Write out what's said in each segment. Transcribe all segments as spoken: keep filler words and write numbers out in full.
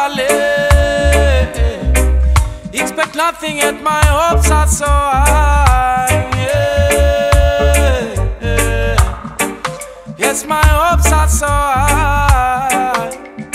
valley. Expect nothing yet my hopes are so high. Yeah, yeah. Yes, my hopes are so high.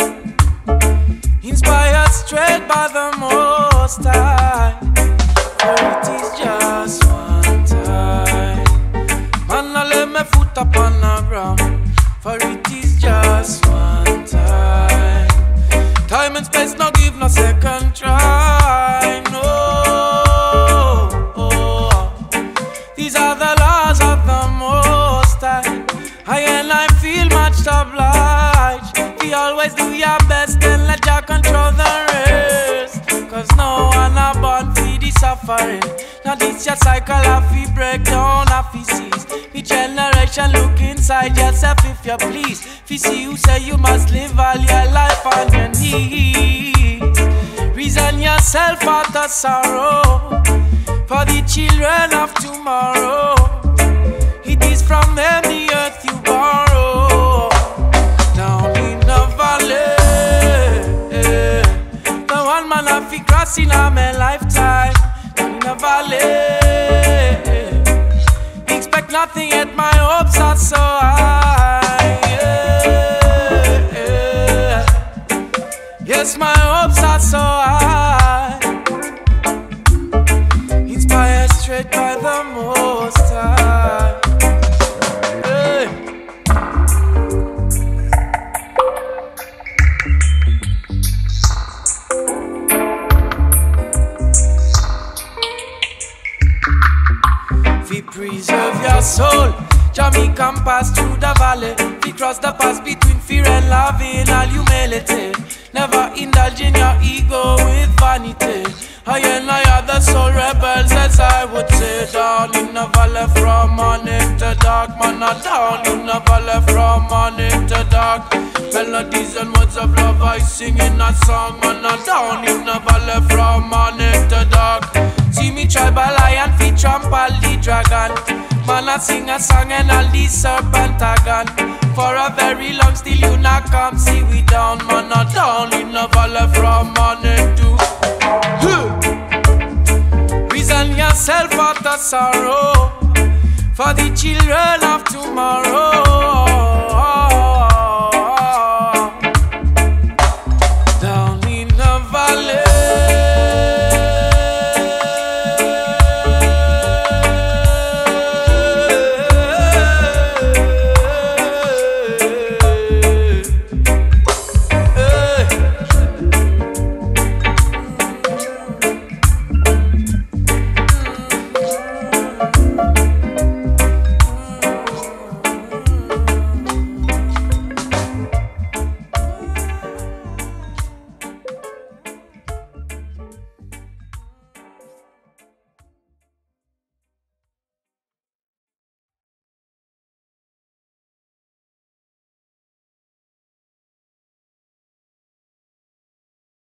Inspired straight by the Most High. For it is just one time. Man, I lay my foot upon the ground. For it is just one time. Time and space no give no second try. No, these are the laws of the Most High. I and I feel much obliged. We always do your best and let Jah control the rest. Cause no one are born for the suffering. Now this your cycle of we break down of we cease. We generation look inside yourself if you please. If you see you say you must live all your life on your knees. Reason yourself out of sorrow for the children of tomorrow. It is from them the earth you borrow. Down in the valley, the one man have to cross in a my lifetime. Down in the valley, expect nothing yet my hopes are so high. Yeah, yeah. Yes, my hopes are so high. Inspired straight by the Most High. Hey. We preserve your soul. Jamaican pass through the valley. We cross the pass between fear and love in all humility. Never indulge in your ego with vanity. I and I are the soul rebels, as I would say. Down in the valley from morning to dark. Man, not down in the valley from morning to dark. Melodies and words of love I sing in a song. Man, not down in the valley from morning to dark. See me tribal lion, feet trample the dragon. Man, I sing a song and all the serpent agon. For a very long still you not come see we down. Man, not down in the valley from morning to huh. Reason yourself out of sorrow for the children of tomorrow.